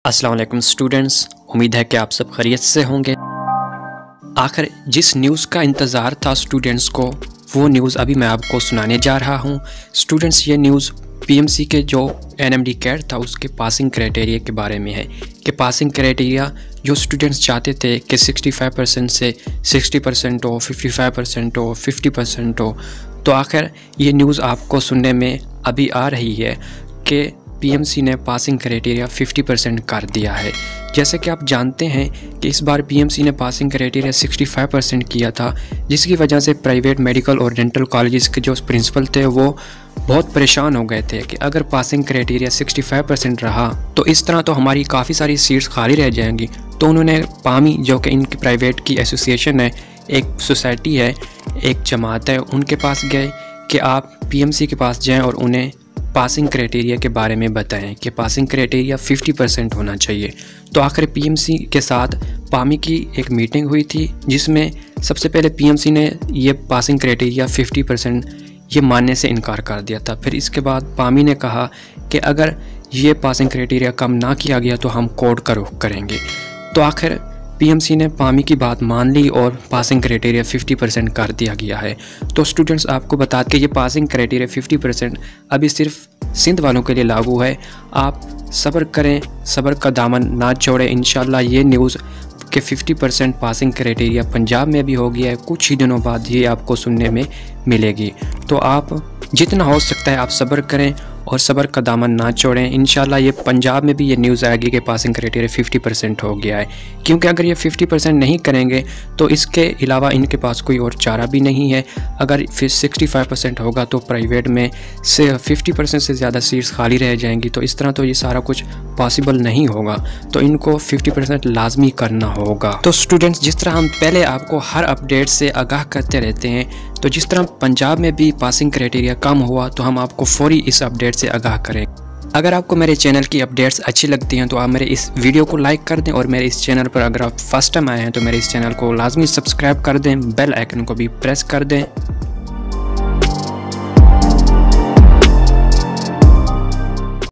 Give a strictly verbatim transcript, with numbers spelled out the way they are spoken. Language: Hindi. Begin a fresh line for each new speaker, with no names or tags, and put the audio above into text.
अस्सलाम वालेकुम स्टूडेंट्स, उम्मीद है कि आप सब खैरियत से होंगे। आखिर जिस न्यूज़ का इंतज़ार था स्टूडेंट्स को, वो न्यूज़ अभी मैं आपको सुनाने जा रहा हूँ। स्टूडेंट्स, ये न्यूज़ पीएमसी के जो एनएमडी कैट था उसके पासिंग क्राइटेरिया के बारे में है कि पासिंग क्राइटेरिया जो स्टूडेंट्स चाहते थे कि पैंसठ परसेंट से साठ परसेंट हो, पचपन परसेंट हो, पचास परसेंट हो, तो आखिर ये न्यूज़ आपको सुनने में अभी आ रही है कि पीएमसी ने पासिंग क्राइटेरिया पचास परसेंट कर दिया है। जैसे कि आप जानते हैं कि इस बार पीएमसी ने पासिंग क्राइटेरिया पैंसठ परसेंट किया था, जिसकी वजह से प्राइवेट मेडिकल और डेंटल कॉलेजेस के जो प्रिंसिपल थे वो बहुत परेशान हो गए थे कि अगर पासिंग क्राइटेरिया पैंसठ परसेंट रहा तो इस तरह तो हमारी काफ़ी सारी सीट्स खाली रह जाएंगी। तो उन्होंने पामी, जो कि इनकी प्राइवेट की एसोसिएशन है, एक सोसाइटी है, एक जमात है, उनके पास गए कि आप पीएमसी के पास जाएं और उन्हें पासिंग क्राइटेरिया के बारे में बताएं कि पासिंग क्राइटेरिया पचास परसेंट होना चाहिए। तो आखिर पीएमसी के साथ पामी की एक मीटिंग हुई थी, जिसमें सबसे पहले पीएमसी ने ये पासिंग क्राइटेरिया पचास परसेंट ये मानने से इनकार कर दिया था। फिर इसके बाद पामी ने कहा कि अगर ये पासिंग क्राइटेरिया कम ना किया गया तो हम कोर्ट का रुख करेंगे। तो आखिर पीएमसी ने पामी की बात मान ली और पासिंग क्राइटेरिया पचास परसेंट कर दिया गया है। तो स्टूडेंट्स, आपको बता के ये पासिंग क्राइटेरिया पचास परसेंट अभी सिर्फ सिंध वालों के लिए लागू है। आप सब्र करें, सब्र का दामन ना छोड़ें। इंशाल्लाह ये न्यूज़ के पचास परसेंट पासिंग क्राइटेरिया पंजाब में भी हो गया है, कुछ ही दिनों बाद ये आपको सुनने में मिलेगी। तो आप जितना हो सकता है आप सब्र करें और सब्र का दामन ना छोड़ें। इंशाल्लाह ये पंजाब में भी ये न्यूज़ आएगी कि पासिंग क्राइटेरिया पचास परसेंट हो गया है, क्योंकि अगर ये पचास परसेंट नहीं करेंगे तो इसके अलावा इनके पास कोई और चारा भी नहीं है। अगर फिर पैंसठ परसेंट होगा तो प्राइवेट में से पचास परसेंट से ज़्यादा सीट्स खाली रह जाएंगी। तो इस तरह तो ये सारा कुछ पॉसिबल नहीं होगा, तो इनको पचास परसेंट लाजमी करना होगा। तो स्टूडेंट्स, जिस तरह हम पहले आपको हर अपडेट से आगाह करते रहते हैं, तो जिस तरह पंजाब में भी पासिंग क्राइटेरिया कम हुआ तो हम आपको फौरी इस अपडेट से आगाह करें। अगर आपको मेरे चैनल की अपडेट्स अच्छी लगती हैं तो आप मेरे इस वीडियो को लाइक कर दें, और मेरे इस चैनल पर अगर आप फर्स्ट टाइम आए हैं तो मेरे इस चैनल को लाजमी सब्सक्राइब कर दें, बेल आइकन को भी प्रेस कर दें।